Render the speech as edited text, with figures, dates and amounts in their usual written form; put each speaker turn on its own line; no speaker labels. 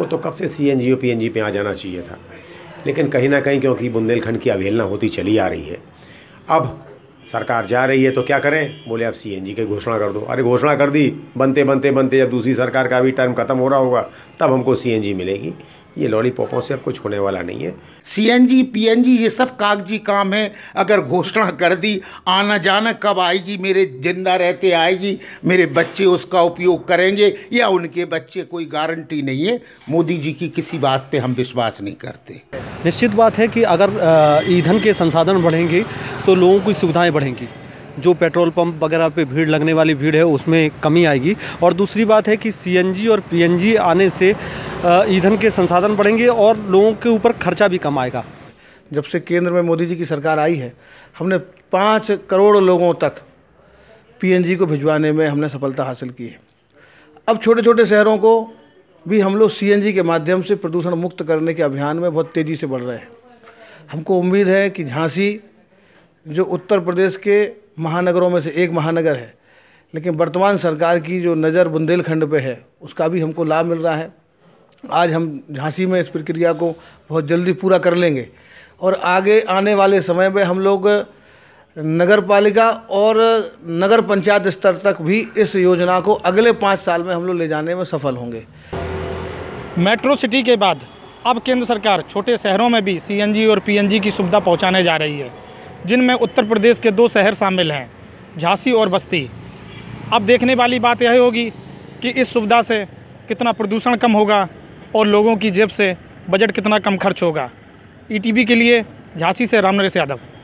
को तो कब से सीएनजी और पीएनजी पे आ जाना चाहिए था, लेकिन कहीं ना कहीं क्योंकि बुंदेलखंड की अवहेलना होती चली आ रही है, अब सरकार जा रही है तो क्या करें, बोले अब सीएनजी की घोषणा कर दो। अरे घोषणा कर दी, बनते जब दूसरी सरकार का भी टर्म खत्म हो रहा होगा तब हमको सीएनजी मिलेगी। ये लॉलीपॉपों से अब कुछ होने वाला नहीं है।
सीएनजी पीएनजी ये सब कागजी काम है। अगर घोषणा कर दी, आना जाना कब आएगी, मेरे जिंदा रहते आएगी, मेरे बच्चे उसका उपयोग करेंगे या उनके बच्चे, कोई गारंटी नहीं है। मोदी जी की किसी बात पे हम विश्वास नहीं करते।
निश्चित बात है कि अगर ईंधन के संसाधन बढ़ेंगे तो लोगों की सुविधाएं बढ़ेंगी। जो पेट्रोल पंप वगैरह पे भीड़ लगने वाली भीड़ है उसमें कमी आएगी। और दूसरी बात है कि सीएनजी और पीएनजी आने से ईंधन के संसाधन बढ़ेंगे और लोगों के ऊपर खर्चा भी कम आएगा।
जब से केंद्र में मोदी जी की सरकार आई है, हमने 5 करोड़ लोगों तक पीएनजी को भिजवाने में हमने सफलता हासिल की है। अब छोटे छोटे शहरों को भी हम लोग सीएनजी के माध्यम से प्रदूषण मुक्त करने के अभियान में बहुत तेज़ी से बढ़ रहे हैं। हमको उम्मीद है कि झांसी, जो उत्तर प्रदेश के महानगरों में से एक महानगर है, लेकिन वर्तमान सरकार की जो नज़र बुंदेलखंड पे है उसका भी हमको लाभ मिल रहा है। आज हम झांसी में इस प्रक्रिया को बहुत जल्दी पूरा कर लेंगे और आगे आने वाले समय में हम लोग नगर पालिका और नगर पंचायत स्तर तक भी इस योजना को अगले 5 साल में हम लोग ले जाने में सफल होंगे।
मेट्रो सिटी के बाद अब केंद्र सरकार छोटे शहरों में भी सीएनजी और पीएनजी की सुविधा पहुंचाने जा रही है, जिनमें उत्तर प्रदेश के 2 शहर शामिल हैं, झांसी और बस्ती। अब देखने वाली बात यह होगी कि इस सुविधा से कितना प्रदूषण कम होगा और लोगों की जेब से बजट कितना कम खर्च होगा। ईटीवी के लिए झांसी से रामनरेश यादव।